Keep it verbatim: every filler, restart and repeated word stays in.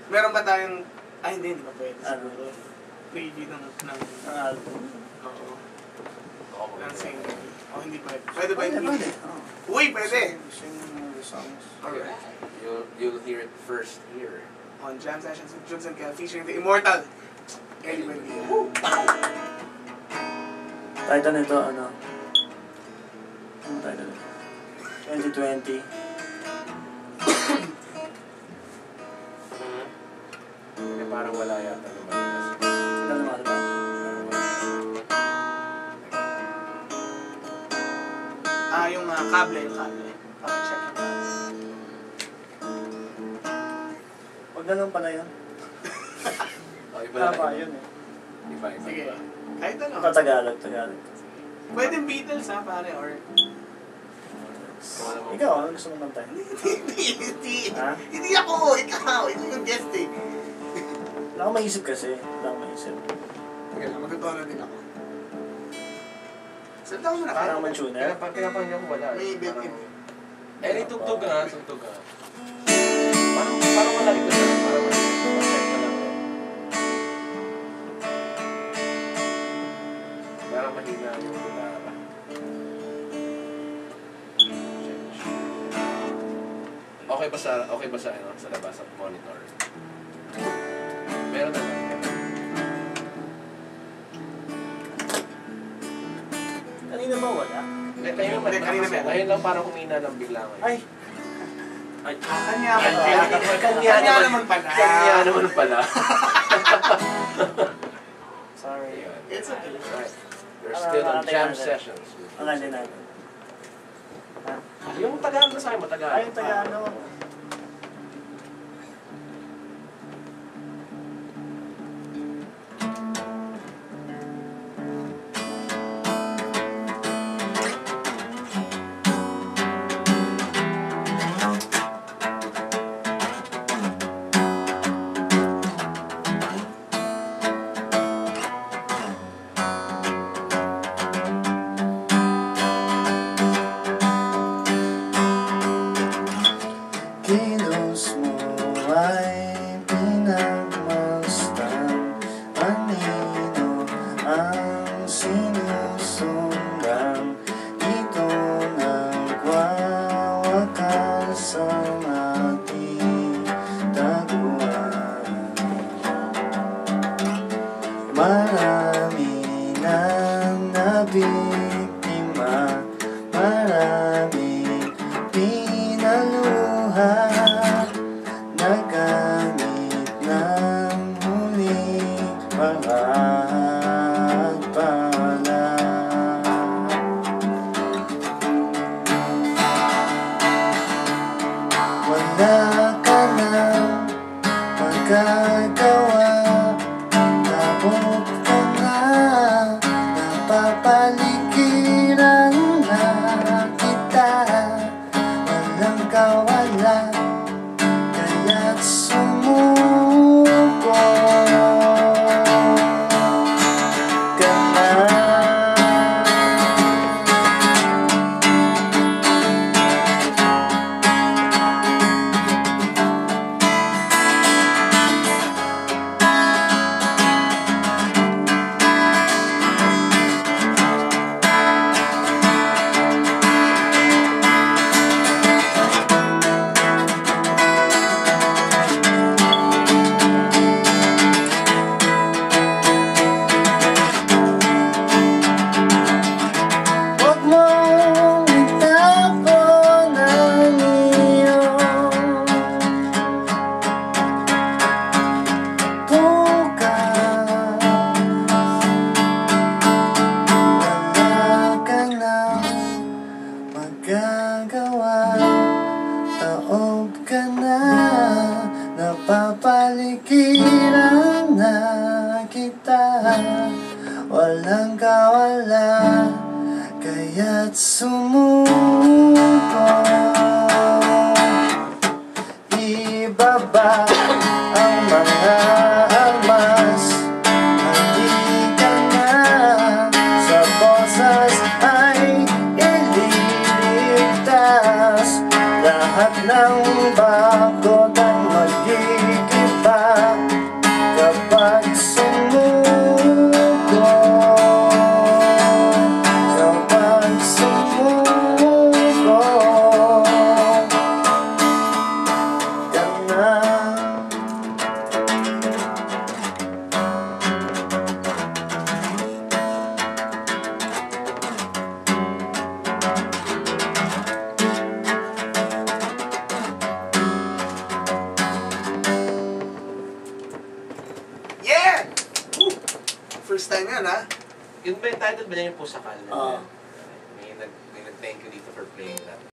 Meron ba tayong... Ay, hindi, hindi pa pwede. Ano? Preview ng... ng... Ang album. Oo. Oo, Ng single. Oh, hindi pwede. Pwede ba yung Pwede, preview? pwede. Uy, pwede! Sing the songs. Alright. You'll, you'll hear it first here. On Jam Sessions with Jules and Kel featuring the Immortal. Ellie Buendia. Title nito, ano? Ano title nito? twenty twenty. Eh, parang wala yata naman. Ano naman ba? Ah, yung uh, kable, yung kable. Paki-check yung kable. Huwag na lang pala yun. Oh, iba Wala lang. pa yun eh. Iba, iba. Sige. Kahit ano. Ito Tagalog, Tagalog. Pwede Beatles ha, pare, or... Ikaw, ano gusto mo kantay? Hindi, hindi. Ha? Hindi ako, ikaw. Hindi yung guest eh. Wala akong maisip kasi. Wala akong maisip. Sige lang, magkatono din ako. Saan tayo mo na Parang kaya? man-tuner. Pinapang, pinapanggan ko wala. May built-in. Eh, di tugtog ka nga, tugtog ka. Parang, parang malaki ko siya. Parang malaki ko. Check ka lang. Parang mahina yung gitara. Okay ba sa, okay ba sa, ano, sa labas, sa monitor? Meron naman. Kanina ba wala? Eh, kayo naman, Hindi, kanina kasi meron. ngayon lang parang humina ng bigla ngayon. Ay! Ay, Ah, kanya pala. Kanya- Kanya kanya naman pala. Kanya naman pala. Sorry. Ayun. It's okay. Right. We're still on jam sessions. Ang hindi natin. Ha? Yung Tagalog na sa'yo, matagal. Ay, yung Tagalog. Kilos mo ay pinagmasdan. Anino ang sinusundan. Ito nagwawakas ang ating taguan. Marami nang nabiktima. Maraming pinaluha. Nagamit ng huling pagpapala. Wala ka nang magagawa. Tapos ka na, napapaligiran na kita. Walang kawala, kaya't sumuko ka na. Huwag mong itapon ang iyong bukas. Wala ka nang magagawa. Taob ka na, napapaligiran na kita. Walang kawala, kaya't sumuko. Ibaba ang mga almas. Halika na, sa boses ay ililigtas. Lahat ng bakod ay magigiba. this time yan, ha? Yun ba yung title ba niya yung Pusakal? Oo. May nag may nag-thank you dito for playing that.